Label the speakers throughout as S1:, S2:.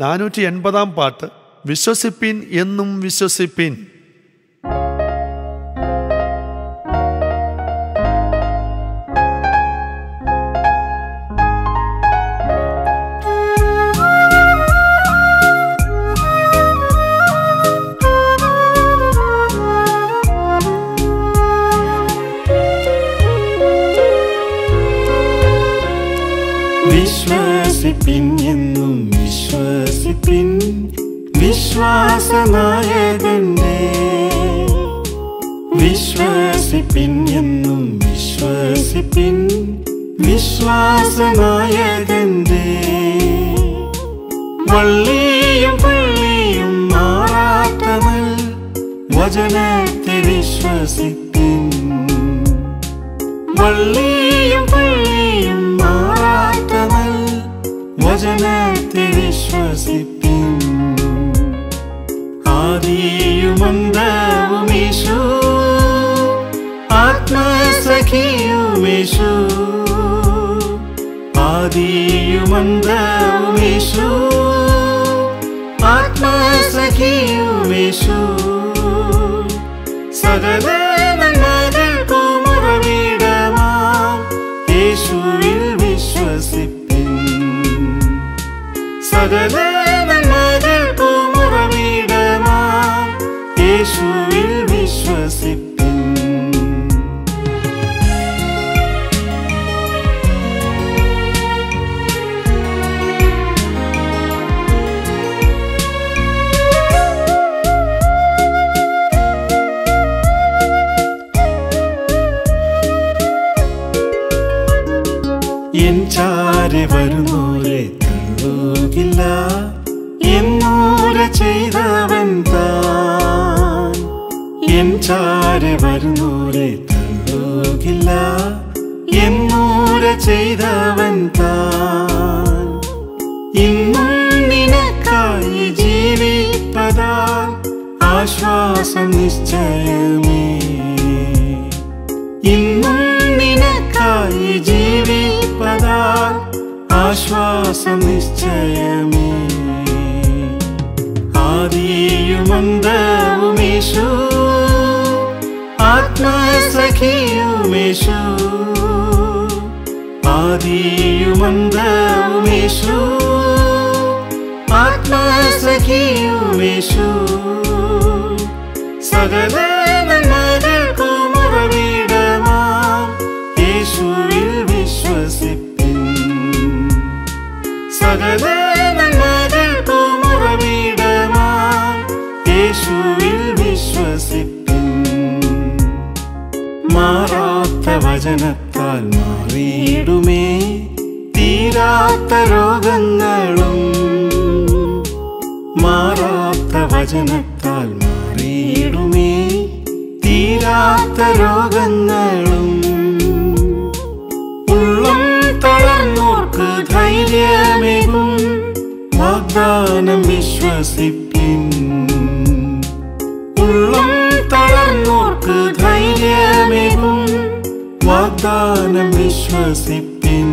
S1: 480 പാട്ട്. വിശ്വസിപ്പിൻ, എന്നും വിശ്വസിപ്പിൻ.
S2: വിശ്വസിപ്പിൻ, എന്നും വിശ്വസിപ്പിൻ, വിശ്വാസനായകന്റെ. വിശ്വസിപ്പിൻ, എന്നും വിശ്വസിപ്പിൻ, വിശ്വാസനായകന്റെ. വള്ളിയും പുള്ളിയും മാറാത്തവൾ വചനത്തെ വിശ്വസിപ്പിൻ. വള്ളിയും പുള്ളിയും മാറാത്തവൾ വചനത്തെ വിശ്വസിപ്പിൻ. ആദിയുമന്തവുമീശു, ആത്മസഖിയുമീശു. ആദിയുമന്തവുമീശു, ആത്മസഖിയുമീശു. സകല നന്മകൾക്കും ഉറവിടമാം യേശുവിൽ വിശ്വസിപ്പിൻ. സകല നന്മകൾക്കും ഉറവിടമാം യേശുവിൽ വിശ്വസിപ്പിൻ. എൻ ചാരെ വരുന്നോരെ തള്ളുകില്ല, എന്നൂര ചെയ്തവൻ താൻ. എൻ ചാരെ വരുന്നോരെ തള്ളുകില്ല, എന്നൂര ചെയ്തവൻ താൻ. ഇന്നും നിനക്കായി ജീവിപ്പതാൽ ആശ്വാസം നിശ്ചയമേ. ഇന്നും നിനക്കായി ജീവിപ്പതാൽ ആശ്വാസം നിശ്ചയമേ. ആദിയുമന്തവുമീശു, ആത്മസഖിയുമീശു. ആദിയുമന്തവുമീശു, ആത്മസഖിയുമീശു. സകല നന്മകൾക്കും ഉറവിടമാം യേശുവിൽ വിശ്വസിപ്പിൻ. സകല നന്മകൾക്കും ഉറവിടമാം യേശുവിൽ വിശ്വസിപ്പിൻ. മാറാത്ത വചനത്താൽ മാറിയിടുമേ തീരാത്ത രോഗങ്ങളും. മാറാത്ത വചനത്താൽ മാറിയിടുമേ തീരാത്ത രോഗങ്ങളും. ഉള്ളം തളർന്നോർക്ക് ധൈര്യമേകും വാഗ്ദാനം വിശ്വസിപ്പിൻ. ഉള്ളം തളർന്നോർക്ക് ധൈര്യമേകും വാഗ്ദാനം വിശ്വസിപ്പിൻ.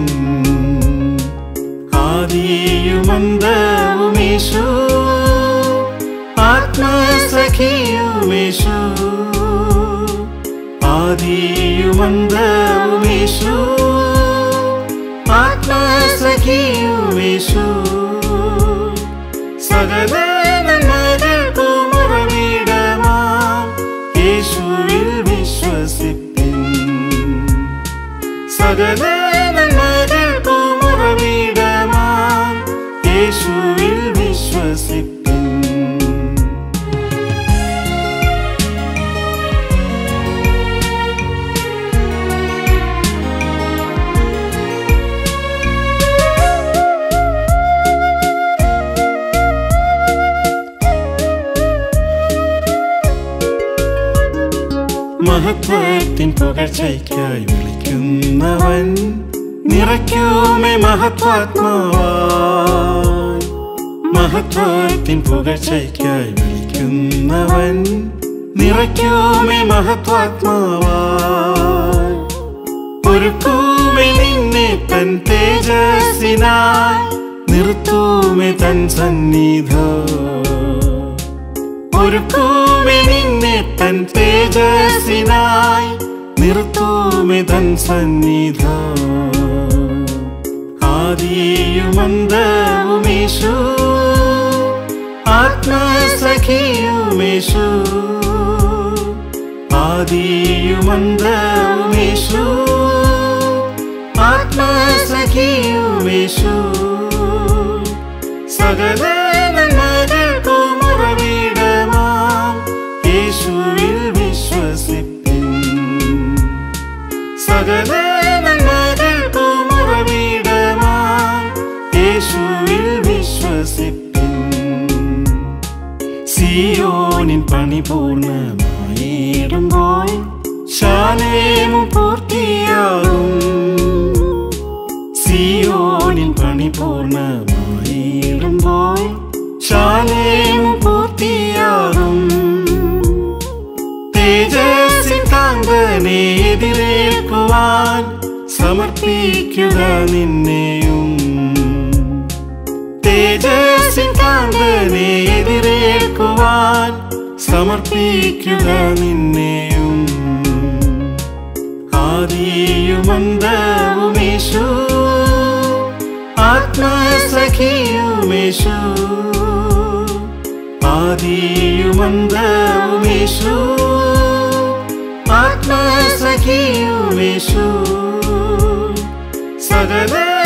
S2: ആദിയുമന്തവുമീശു, ആത്മസഖിയുമീശു. ആദിയുമന്തവുമീശു, ആത്മസഖിയുമീശു. സകല നന്മകൾക്കും ഉറവിടമാം യേശുവിൽ വിശ്വസിപ്പിൻ. സകല നന്മകൾക്കും ഉറവിടമാം യേശുവിൽ വിശ്വസിപ്പിൻ. മഹത്വത്തിൻ പുകഴ്ചയ്ക്കായി വിളിക്കുന്നവൻ നിറയ്ക്കുമേ മഹത്വാത്മാവായി. മഹത്വത്തിൻ പുകഴ്ചയ്ക്കായി വിളിക്കുന്നവൻ നിറയ്ക്കുമേ മഹത്വാത്മാവായി. ഒരുക്കുമേ നിന്നെ തൻ തേജസ്സിനായി നിർത്തൂമേ തൻ സന്നിധോ. ഒരുക്കൂമേ നിന്നെ തൻ തേജസ്സിനായി, നിർത്തൂമേ തൻ സന്നിധോ. ആദിയുമന്തവുമേശു, ആത്മസഖിയുമേശു. ആദിയുമന്തവുമേശു, ആത്മസഖിയുമേശു. സകല നന്മകൾക്കും ഉറവിടമാം യേശുവിൽ വിശ്വസിപ്പിൻ. സകല നന്മകൾക്കും ഉറവിടമാം യേശുവിൽ വിശ്വസിപ്പിൻ. സിയോനിൻ പണി പൂർണ്ണമായിടുമ്പോൾ ശാലേമും പൂർത്തിയാകും. സിയോനിൻ പണി പൂർണ്ണമായിടുമ്പോൾ ശാലേമും പൂർത്തിയാകും. തേജസ്സിൻ കാന്തനെ എതിരേൽക്കുവാൻ സമർപ്പിക്കുക നിന്നെയും. തേജസ്സിൻ കാന്തനെ എതിരേൽക്കുവാൻ സമർപ്പിക്കുക നിന്നെയും. ആദിയുമന്തവുമേശു, ആത്മസഖിയുമേശു. ആദിയുമന്തവുമേശു, ആത്മസഖിയുമേശു. സകല